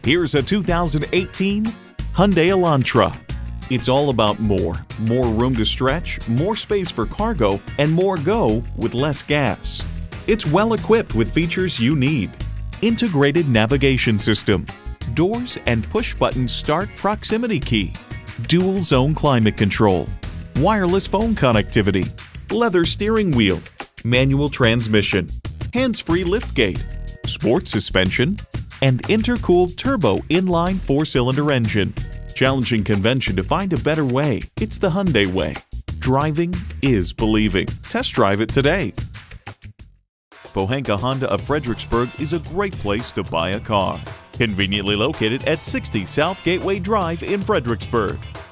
Here's a 2018 Hyundai Elantra. It's all about more room to stretch, more space for cargo, and more go with less gas. It's well equipped with features you need: integrated navigation system, doors and push-button start proximity key, dual zone climate control, wireless phone connectivity, leather steering wheel, manual transmission, hands-free liftgate, sport suspension, and intercooled turbo inline 4-cylinder engine. Challenging convention to find a better way. It's the Hyundai way. Driving is believing. Test drive it today. Pohanka Honda of Fredericksburg is a great place to buy a car. Conveniently located at 60 South Gateway Drive in Fredericksburg.